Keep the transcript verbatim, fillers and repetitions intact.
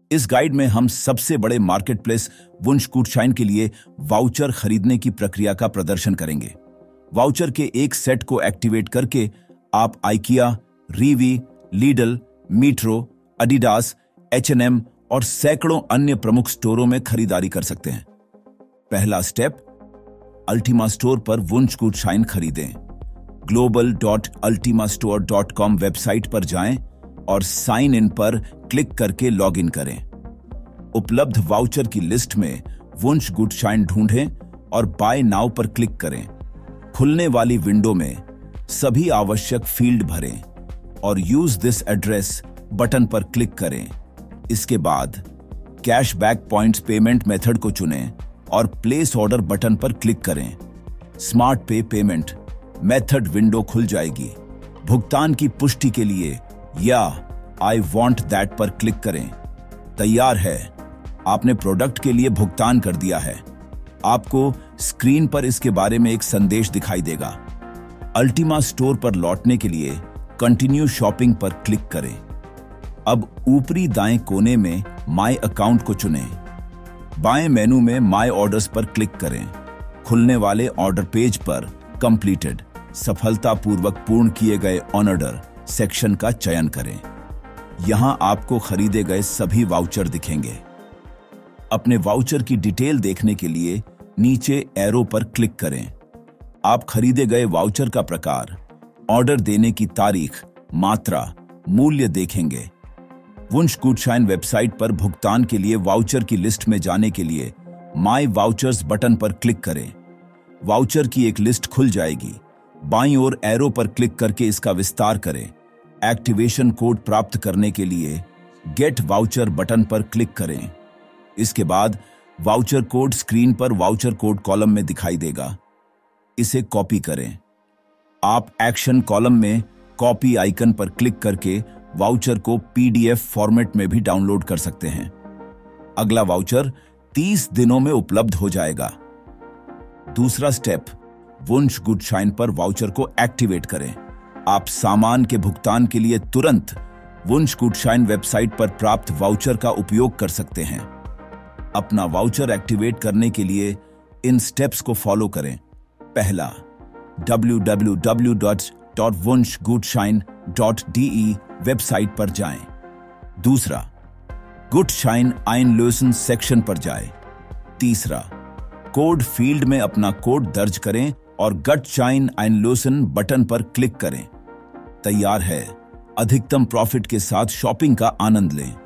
इस गाइड में हम सबसे बड़े मार्केटप्लेस वुंशगुटशाइन के लिए वाउचर खरीदने की प्रक्रिया का प्रदर्शन करेंगे। वाउचर के एक सेट को एक्टिवेट करके आप IKEA, Rewe, Lidl, Metro, Adidas, H and M और सैकड़ों अन्य प्रमुख स्टोरों में खरीदारी कर सकते हैं। पहला स्टेप, अल्टीमा स्टोर पर वुंशगुटशाइन खरीदें। Global dot Ultima store dot com website पर जाएं और साइन इन पर क्लिक करके लॉग इन करें। उपलब्ध वाउचर की लिस्ट में वुंशगुटशाइन ढूंढें और बाय नाउ पर क्लिक करें। खुलने वाली विंडो में सभी आवश्यक फील्ड भरें और यूज दिस एड्रेस बटन पर क्लिक करें। इसके बाद कैशबैक पॉइंट्स पेमेंट मेथड को चुनें और प्लेस ऑर्डर बटन पर क्लिक करें। Smart pay payment method window खुल जाएगी। भुगतान की पुष्टि के लिए या आई वॉन्ट दैट पर क्लिक करें। तैयार है, आपने प्रोडक्ट के लिए भुगतान कर दिया है। आपको स्क्रीन पर इसके बारे में एक संदेश दिखाई देगा। अल्टीमा स्टोर पर लौटने के लिए कंटिन्यू शॉपिंग पर क्लिक करें। अब ऊपरी दाएं कोने में माय अकाउंट को चुनें। बाएं मेनू में माय ऑर्डर्स पर क्लिक करें। खुलने वाले ऑर्डर पेज पर कंप्लीटेड, सफलतापूर्वक पूर्ण किए गए ऑन ऑर्डर सेक्शन का चयन करें। यहां आपको खरीदे गए सभी वाउचर दिखेंगे। अपने वाउचर की डिटेल देखने के लिए नीचे एरो पर क्लिक करें। आप खरीदे गए वाउचर का प्रकार, ऑर्डर देने की तारीख, मात्रा, मूल्य देखेंगे। वुंशगुटशाइन वेबसाइट पर भुगतान के लिए वाउचर की लिस्ट में जाने के लिए माय वाउचर्स बटन पर क्लिक करें। वाउचर की एक लिस्ट खुल जाएगी। बाईं ओर एरो पर क्लिक करके इसका विस्तार करें। एक्टिवेशन कोड प्राप्त करने के लिए गेट वाउचर बटन पर क्लिक करें। इसके बाद वाउचर कोड स्क्रीन पर वाउचर कोड कॉलम में दिखाई देगा। इसे कॉपी करें। आप एक्शन कॉलम में कॉपी आइकन पर क्लिक करके वाउचर को पीडीएफ फॉर्मेट में भी डाउनलोड कर सकते हैं। अगला वाउचर तीस दिनों में उपलब्ध हो जाएगा। दूसरा स्टेप, वुंशगुटशाइन पर वाउचर को एक्टिवेट करें। आप सामान के भुगतान के लिए तुरंत वुंशगुटशाइन वेबसाइट पर प्राप्त वाउचर का उपयोग कर सकते हैं। अपना वाउचर एक्टिवेट करने के लिए इन स्टेप्स को फॉलो करें। पहला, डब्ल्यू डब्ल्यू डब्ल्यू डॉट वुंशगुटशाइन डॉट डी ई वेबसाइट पर जाएं। दूसरा, गुटशाइन आइनलोसन सेक्शन पर जाएं। तीसरा, कोड फील्ड में अपना कोड दर्ज करें और गुटशाइन आइनलोसन बटन पर क्लिक करें। तैयार है, अधिकतम प्रॉफिट के साथ शॉपिंग का आनंद लें।